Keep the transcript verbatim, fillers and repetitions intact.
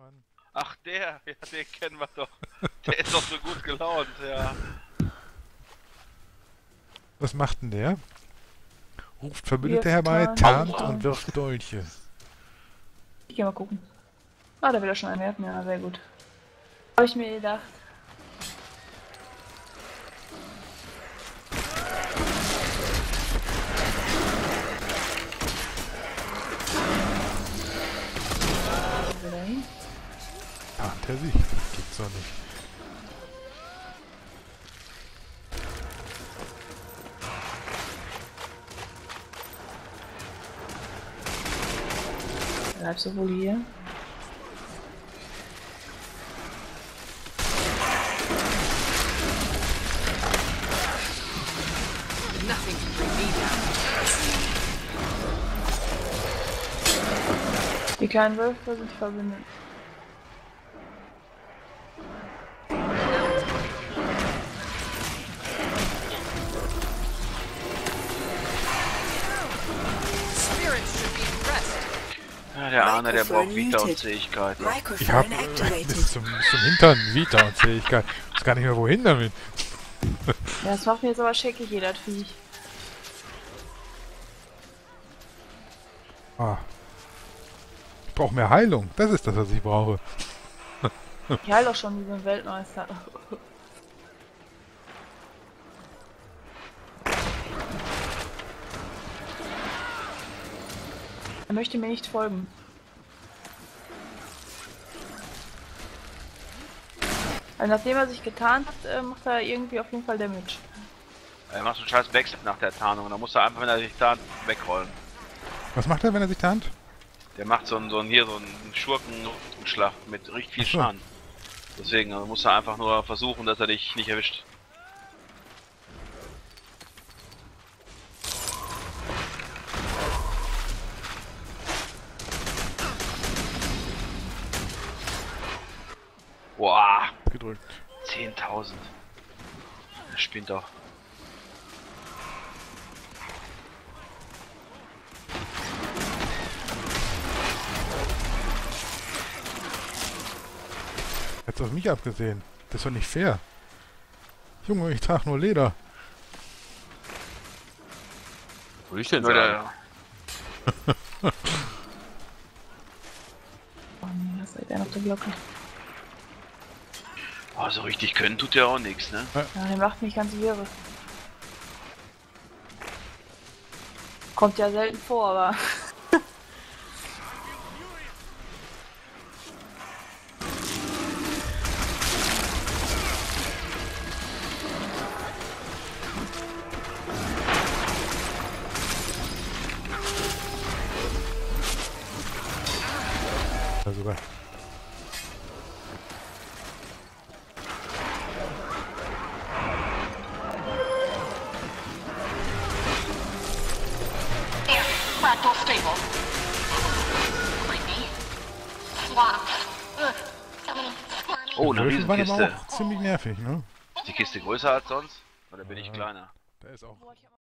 Mann. Ach, der, ja, den kennen wir doch. Der ist doch so gut gelaunt, ja. Was macht denn der? Ruft Verbündete Wirft herbei, Tarn. tarnt Aua. und wirft Dolche. Ich geh mal gucken. Ah, da will er schon einwerfen, ja, sehr gut. Habe ich mir gedacht. Will er hin? Tarnt er sich? Das gibt's doch nicht. Bleibst du wohl hier? Nothing can bring me down. Die kleinen Wölfe sind verbündet. Spirits should be impressed. Ja, der Arne, der braucht Vita und Fähigkeiten. Ich hab äh, bis, zum, bis zum Hintern Vita und Fähigkeit. Ich weiß gar nicht mehr wohin damit. Ja, das macht mir jetzt aber scheckig, jeder Viech. Ah. Ich brauche mehr Heilung. Das ist das, was ich brauche. Ich heil doch schon wie so ein Weltmeister. Er möchte mir nicht folgen. Also nachdem er sich getarnt hat, äh, macht er irgendwie auf jeden Fall Damage. Er macht so einen scheiß Backstep nach der Tarnung. Da muss er einfach, wenn er sich tarnt, wegrollen. Was macht er, wenn er sich tarnt? Der macht so einen, so einen hier, so einen Schurkenschlag mit richtig viel Ach so. Schaden. Deswegen also muss er einfach nur versuchen, dass er dich nicht erwischt. Boah, Gedrückt. zehntausend. Er spinnt doch. Jetzt auf mich abgesehen. Das ist doch nicht fair. Junge, ich trage nur Leder. Würde ich denn Nur sagen? der, Oh nee, das seid ihr auf der Glocke. oh, so richtig können tut der auch nichts, ne? Ja, der macht mich ganz wirre. Kommt ja selten vor, aber... Ja, sogar. Fractal stable. Creepy. Swamp. Ugh. Oh, eine Wölfe waren aber Riesenkiste. auch ziemlich nervig, ne? Ist die Kiste größer als sonst? Oder bin ich Ja. kleiner? Da ist auch...